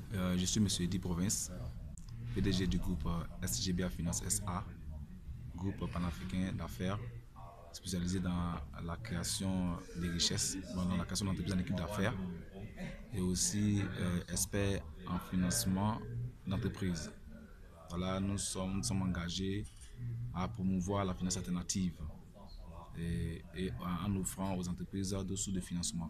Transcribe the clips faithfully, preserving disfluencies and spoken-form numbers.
Euh, je suis M. Eddy Province, P D G du groupe S G B A Finance S A, groupe panafricain d'affaires spécialisé dans la création des richesses, dans la création d'entreprises en équipe d'affaires et aussi euh, expert en financement d'entreprises. Voilà, nous sommes, nous sommes engagés à promouvoir la finance alternative et, et en offrant aux entreprises d'autres sources de financement.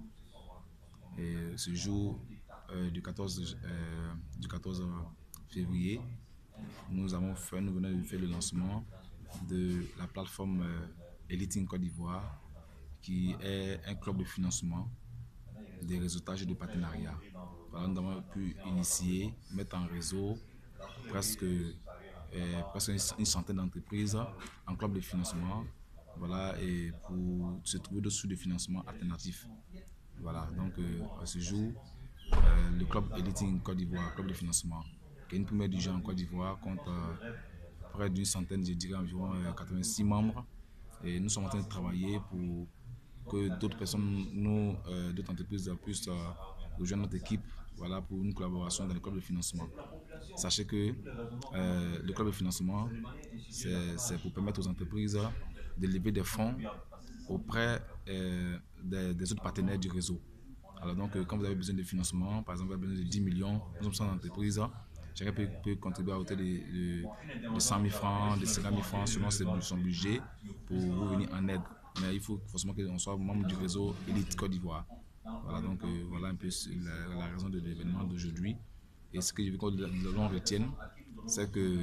Et ce jour euh, du, quatorze, euh, du quatorze février, nous avons fait, nous venons de faire le lancement de la plateforme euh, Eliting Côte d'Ivoire, qui est un club de financement, des réseautages et de partenariats. Voilà, nous avons pu initier, mettre en réseau presque, euh, presque une centaine d'entreprises en club de financement, voilà, et pour se trouver des sources de financement alternatifs. Voilà, donc euh, à ce jour, euh, le club Eliting Côte d'Ivoire, club de financement, qui est une première du genre en Côte d'Ivoire, compte euh, près d'une centaine, je dirais environ euh, quatre-vingt-six membres. Et nous sommes en train de travailler pour que d'autres personnes, nous, euh, d'autres entreprises puissent euh, rejoindre notre équipe, voilà, pour une collaboration dans le club de financement. Sachez que euh, le club de financement, c'est pour permettre aux entreprises de lever des fonds auprès euh, des, des autres partenaires du réseau. Alors donc, euh, quand vous avez besoin de financement, par exemple, vous avez besoin de dix millions, nous sommes cent entreprises, chacun peut, peut contribuer à hauteur de, de, de cent mille francs, de cinquante mille francs selon son budget pour vous venir en aide. Mais il faut forcément qu'on soit membre du réseau Elite Côte d'Ivoire. Voilà, donc euh, voilà un peu la, la raison de l'événement d'aujourd'hui. Et ce que je veux que l'on retienne, c'est que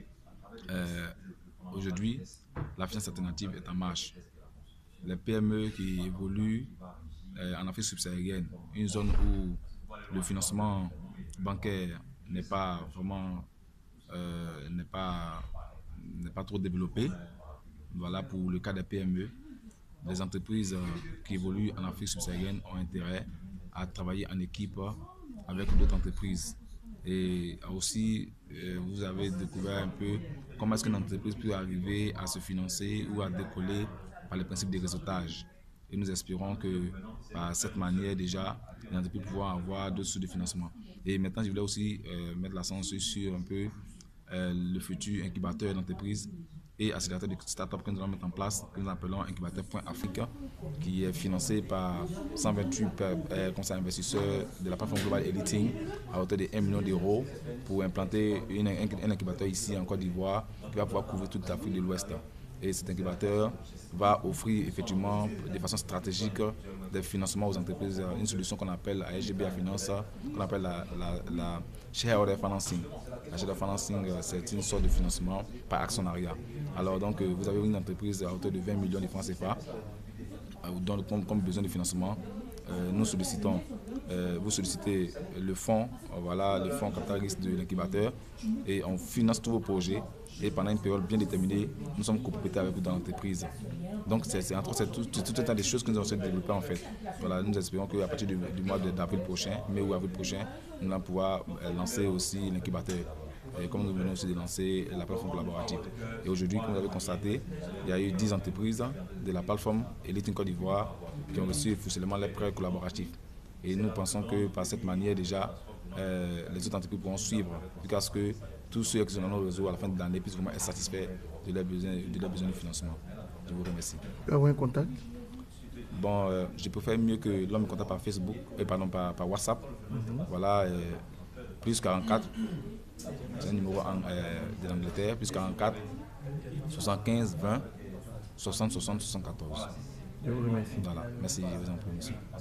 euh, aujourd'hui, la finance alternative est en marche. Les P M E qui évoluent euh, en Afrique subsaharienne, une zone où le financement bancaire n'est pas vraiment euh, n'est pas, n'est pas trop développé. Voilà pour le cas des P M E. Les entreprises euh, qui évoluent en Afrique subsaharienne ont intérêt à travailler en équipe avec d'autres entreprises. Et aussi, euh, vous avez découvert un peu comment est-ce qu'une entreprise peut arriver à se financer ou à décoller par le principe des réseautages. Et nous espérons que par cette manière déjà, les entreprises pourront avoir d'autres sources de financement. Et maintenant, je voulais aussi euh, mettre l'accent sur un peu euh, le futur incubateur d'entreprise et accélérateur de start-up que nous allons mettre en place, que nous appelons incubateur point africa, qui est financé par cent vingt-huit euh, conseils investisseurs de la plateforme globale Eliting à hauteur de un million d'euros pour implanter une, un, un incubateur ici en Côte d'Ivoire qui va pouvoir couvrir toute l'Afrique de l'Ouest. Et cet incubateur va offrir effectivement de façon stratégique des financements aux entreprises, une solution qu'on appelle à S G B A Finance, qu'on appelle la, la, la shareholder financing. La shareholder financing, c'est une sorte de financement par actionnariat. Alors donc vous avez une entreprise à hauteur de vingt millions de francs C F A, dont comme, comme besoin de financement. Euh, nous sollicitons, euh, vous sollicitez le fonds, voilà, le fonds capital risque de l'incubateur, et on finance tous vos projets. Et pendant une période bien déterminée, nous sommes copropriétaires avec vous dans l'entreprise. Donc c'est entre c'est tout, tout, tout un tas de choses que nous allons développer en fait. Voilà, nous espérons qu'à partir du, du mois d'avril prochain, mai ou avril prochain, nous allons pouvoir lancer aussi l'incubateur. Et comme nous venons aussi de lancer la plateforme collaborative. Et aujourd'hui, comme vous avez constaté, il y a eu dix entreprises de la plateforme Eliting Côte d'Ivoire qui ont reçu officiellement les prêts collaboratifs. Et nous pensons que par cette manière déjà, euh, les autres entreprises pourront suivre, jusqu'à ce que tous ceux qui sont dans nos réseaux à la fin de l'année puissent vraiment être satisfaits de leurs besoins de, leurs besoins de financement. Je vous remercie. Tu as un contact? Bon, euh, je préfère mieux que l'homme me contacte par Facebook, et pardon, par, par WhatsApp. Mm-hmm. Voilà, euh, plus quarante-quatre. C'est un numéro en, euh, de l'Angleterre, plus quarante-quatre, soixante-quinze, vingt, soixante, soixante, soixante-quatorze. Je vous remercie. Voilà, merci, je vous en prie, monsieur.